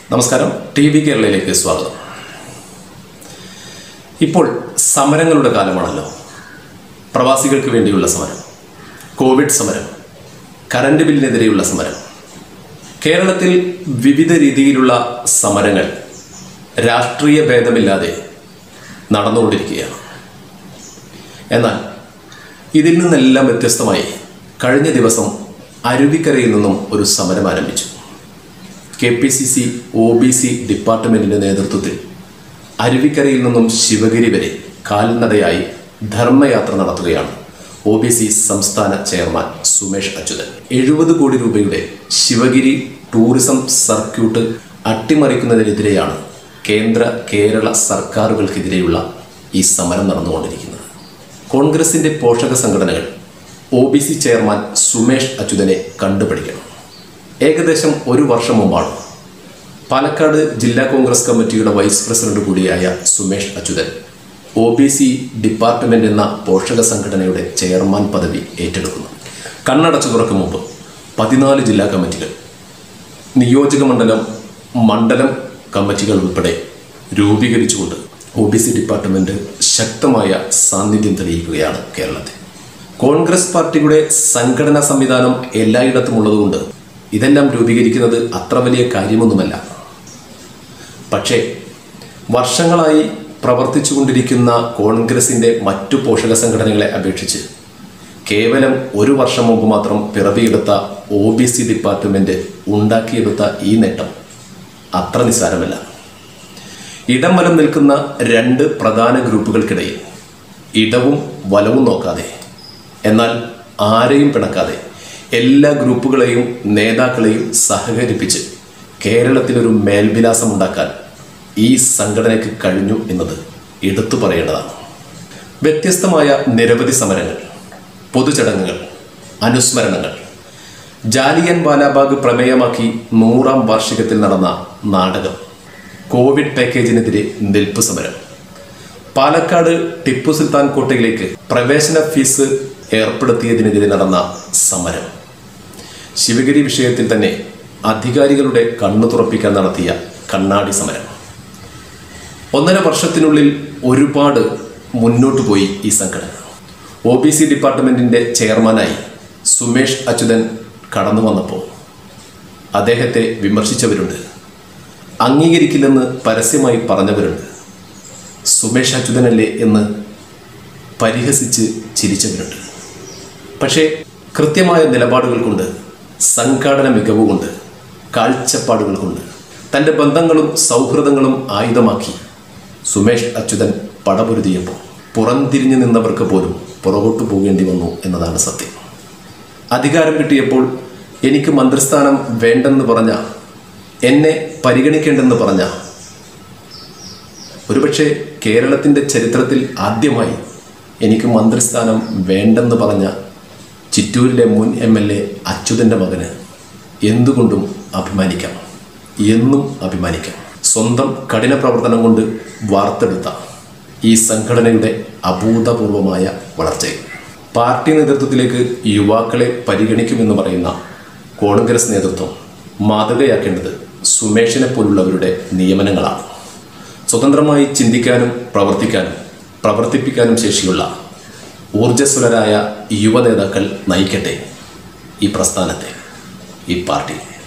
നമസ്കാരം, TV കേരളയിലേക്ക് സ്വാഗതം. ഇപ്പോൾ സമരങ്ങളുടെ കാലമാണല്ലോ. പ്രവാസികൾക്ക് വേണ്ടിയുള്ള സമരം, കോവിഡ് സമരം, കറണ്ട് ബില്ലിനെതിരെയുള്ള സമരം. കേരളത്തിൽ വിവിധ രീതിയിലുള്ള സമരങ്ങൾ രാഷ്ട്രീയ ഭേദമില്ലാതെ നടന്നുകൊണ്ടിരിക്കുകയാണ്. എന്നാൽ ഇതിൽ നിന്നെല്ലാം വ്യത്യസ്തമായി കഴിഞ്ഞ ദിവസം അരുവിക്കരയിൽ നിന്നും ഒരു സമരം ആരംഭിച്ചു. KPCC OBC ഡിപ്പാർട്ട്മെൻറ്റിൻ്റെ നേതൃത്വത്തിൽ അരുവിക്കരയിൽ നിന്നും ശിവഗിരി വരെ കാൽനടയായി ധർമ്മയാത്ര നടത്തുകയാണ് OBC സംസ്ഥാന ചെയർമാൻ സുമേഷ് അച്യുതൻ. 70 കോടി രൂപയുടെ ശിവഗിരി ടൂറിസം സർക്യൂട്ട് അട്ടിമറിക്കുന്നതിനെതിരെയാണ് കേരള സർക്കാരുകൾക്കെതിരെയുള്ള ഈ സമരം നടന്നുകൊണ്ടിരിക്കുന്നത്. കോൺഗ്രസിൻ്റെ പോഷക സംഘടനകൾ OBC ചെയർമാൻ സുമേഷ് അച്യുതനെ കണ്ടുപിടിക്കണം. ഏകദേശം ഒരു വർഷം മുമ്പാണ് പാലക്കാട് ജില്ലാ കോൺഗ്രസ് കമ്മിറ്റിയുടെ വൈസ് പ്രസിഡന്റ് കൂടിയായ സുമേഷ് അച്യുതൻ OBC ഡിപ്പാർട്ട്മെന്റ് എന്ന പോഷക സംഘടനയുടെ ചെയർമാൻ പദവി ഏറ്റെടുക്കുന്നു. കണ്ണടച്ചു തുറക്കും മുമ്പ് 14 ജില്ലാ കമ്മിറ്റികൾ, നിയോജക മണ്ഡലം കമ്മിറ്റികൾ ഉൾപ്പെടെ രൂപീകരിച്ചുകൊണ്ട് OBC ഡിപ്പാർട്ട്മെന്റ് ശക്തമായ സാന്നിധ്യം തെളിയിക്കുകയാണ് കേരളത്തിൽ. കോൺഗ്രസ് പാർട്ടിയുടെ സംഘടനാ സംവിധാനം എല്ലായിടത്തും ഉള്ളതുകൊണ്ട് ഇതെല്ലാം രൂപീകരിക്കുന്നത് അത്ര വലിയ കാര്യമൊന്നുമല്ല. പക്ഷേ വർഷങ്ങളായി പ്രവർത്തിച്ചു കൊണ്ടിരിക്കുന്ന കോൺഗ്രസിൻ്റെ മറ്റു പോഷക സംഘടനകളെ അപേക്ഷിച്ച് കേവലം ഒരു വർഷം മുമ്പ് മാത്രം പിറവിയെടുത്ത OBC ഡിപ്പാർട്ട്മെൻറ്റ് ഉണ്ടാക്കിയെടുത്ത ഈ നേട്ടം അത്ര നിസ്സാരമല്ല. ഇടം വലം നിൽക്കുന്ന രണ്ട് പ്രധാന ഗ്രൂപ്പുകൾക്കിടയിൽ ഇടവും വലവും നോക്കാതെ, എന്നാൽ ആരെയും പിണക്കാതെ എല്ലാ ഗ്രൂപ്പുകളെയും നേതാക്കളെയും സഹകരിപ്പിച്ച് കേരളത്തിലൊരു മേൽവിലാസം ഉണ്ടാക്കാൻ ഈ സംഘടനയ്ക്ക് കഴിഞ്ഞു എന്നത് എടുത്തു പറയേണ്ടതാണ്. വ്യത്യസ്തമായ നിരവധി സമരങ്ങൾ, പൊതുചടങ്ങുകൾ, അനുസ്മരണങ്ങൾ, ജാലിയൻ വാലാബാഗ് പ്രമേയമാക്കി 100ാം വാർഷികത്തിൽ നടന്ന നാടകം, കോവിഡ് പാക്കേജിനെതിരെ നിൽപ്പ് സമരം, പാലക്കാട് ടിപ്പു സുൽത്താൻ കോട്ടയിലേക്ക് പ്രവേശന ഫീസ് ഏർപ്പെടുത്തിയതിനെതിരെ നടന്ന സമരം, ശിവഗിരി വിഷയത്തിൽ തന്നെ അധികാരികളുടെ കണ്ണു തുറപ്പിക്കാൻ നടത്തിയ കണ്ണാടി സമരം. 1.5 വർഷത്തിനുള്ളിൽ ഒരുപാട് മുന്നോട്ട് പോയി ഈ സംഘടന. OBC ഡിപ്പാർട്ട്മെൻറ്റിൻ്റെ ചെയർമാനായി സുമേഷ് അച്യുതൻ കടന്നു വന്നപ്പോൾ അദ്ദേഹത്തെ വിമർശിച്ചവരുണ്ട്, അംഗീകരിക്കില്ലെന്ന് പരസ്യമായി പറഞ്ഞവരുണ്ട്, സുമേഷ് അച്യുതനല്ലേ എന്ന് പരിഹസിച്ച് ചിരിച്ചവരുണ്ട്. പക്ഷേ കൃത്യമായ നിലപാടുകൾ കൊണ്ട്, സംഘാടന മികവ് കൊണ്ട്, കാഴ്ചപ്പാടുകൾ കൊണ്ട്, തൻ്റെ ബന്ധങ്ങളും സൗഹൃദങ്ങളും ആയുധമാക്കി സുമേഷ് അച്യുതൻ പടപൊരുതിയപ്പോൾ പുറംതിരിഞ്ഞു നിന്നവർക്ക് പോലും പുറകോട്ട് പോകേണ്ടി വന്നു എന്നതാണ് സത്യം. അധികാരം കിട്ടിയപ്പോൾ എനിക്ക് മന്ത്രിസ്ഥാനം വേണ്ടെന്ന് പറഞ്ഞ, എന്നെ പരിഗണിക്കേണ്ടെന്ന് പറഞ്ഞ, ഒരുപക്ഷെ കേരളത്തിൻ്റെ ചരിത്രത്തിൽ ആദ്യമായി എനിക്ക് മന്ത്രിസ്ഥാനം വേണ്ടെന്ന് പറഞ്ഞ ചിറ്റൂരിലെ മുൻ MLA അച്യുതൻ്റെ മകന് എന്തുകൊണ്ടും അഭിമാനിക്കാം, എന്നും അഭിമാനിക്കാം. സ്വന്തം കഠിന പ്രവർത്തനം കൊണ്ട് വാർത്തെടുത്ത ഈ സംഘടനയുടെ അഭൂതപൂർവമായ വളർച്ചയിൽ പാർട്ടി നേതൃത്വത്തിലേക്ക് യുവാക്കളെ പരിഗണിക്കുമെന്ന് പറയുന്ന കോൺഗ്രസ് നേതൃത്വം മാതൃകയാക്കേണ്ടത് സുമേഷിനെ പോലുള്ളവരുടെ നിയമനങ്ങളാണ്. സ്വതന്ത്രമായി ചിന്തിക്കാനും പ്രവർത്തിപ്പിക്കാനും ശേഷിയുള്ള ഊർജ്ജസ്വലരായ യുവ നേതാക്കൾ നയിക്കട്ടെ ഈ പ്രസ്ഥാനത്തെ, ഈ പാർട്ടി.